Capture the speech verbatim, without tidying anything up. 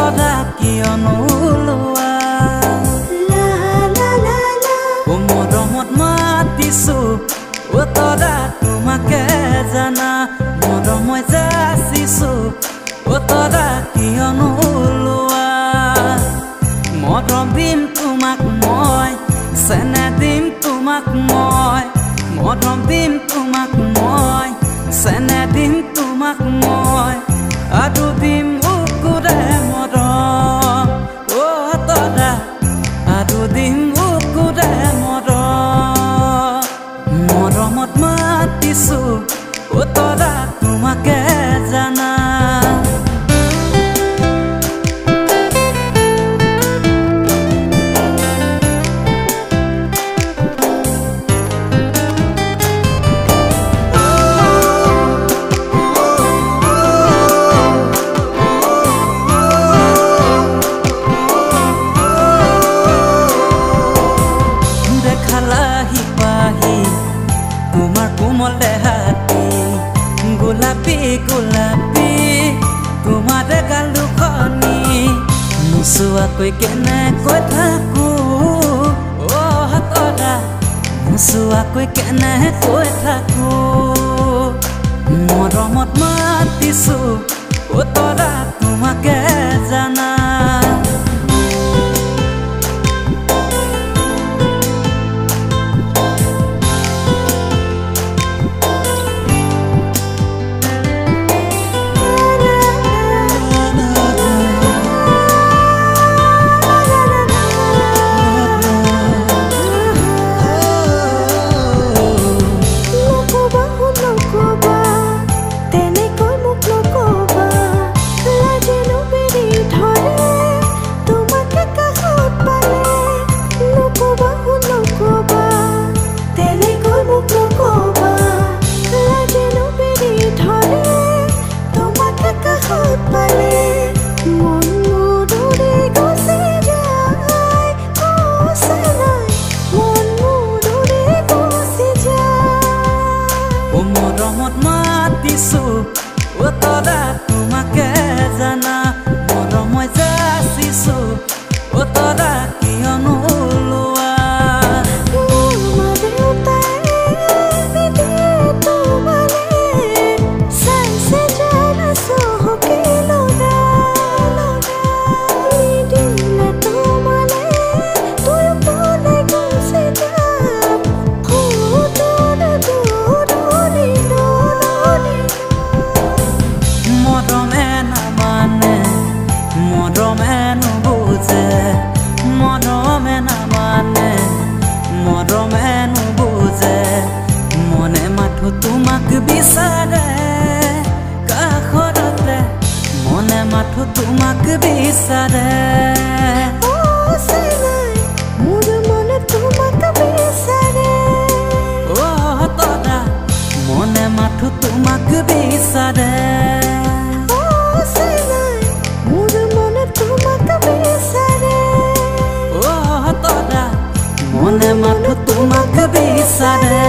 তৰা কিয় নোলোৱা ও মৰমত মাতিছো ও তৰা তোমাকে জানা মৰমই যাচিছো ও তৰা কিয় নোলোৱা মৰম দিম তোমাক মই চেনে দিম তোমাক মই মৰম দিম তোমাক মই চেনে দিম তোমাক মই আৰু দিম উকুৰে মৰম ও তৰা আৰু দিম উকুৰে মৰম মৰমত মাতিছো ও তৰা তোমাকে জানা কোমল দেহাতি গোলাপী গোলাপী তোমাৰ গাল দুখনি নোচোৱাকৈ কেনেকৈ থাকো অ তৰা নোচোৱাকৈ কেনেকৈ থাকো মৰমত মাতিছো অ তৰা তোমাকে জানা মৰমত মাতিছো ও তৰা তোমাকে জানা মৰমই যাচিছো ও তৰা কিয় নোলোৱা মৰমে নুবুজে মৰমে নামানে মৰমে নুবুজে মনে মাথো তোমাক বিচাৰে কাষৰতে মনে মাথো তোমাক বিচাৰে মোৰ মনে তোমাক বিচাৰে অ তৰা মনে মাথো তোমাক বিচাৰে মনে মাথো তোমাক বিচাৰে